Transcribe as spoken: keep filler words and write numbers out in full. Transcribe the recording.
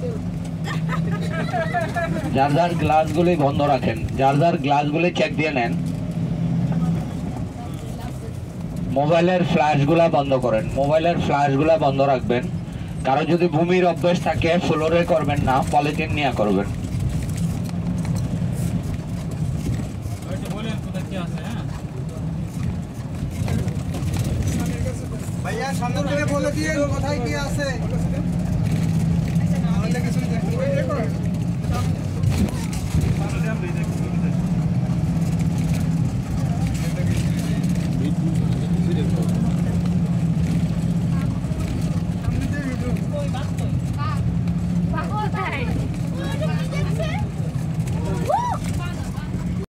যার যার গ্লাসগুলি বন্ধ রাখেন, যার যার গ্লাসগুলি চেক দিয়ে নেন। মোবাইলের ফ্ল্যাশগুলা বন্ধ করেন, মোবাইলের ফ্ল্যাশগুলা বন্ধ রাখবেন। কারো যদি ভূমির অভ্যাস থাকে ফ্লোরে করবেন না, পলিথিন নিয়ে করবেন। ভাইয়া সুন্দর করে বলে দিয়ে কোথায় কি আছে আমাদের কিছু দেখতে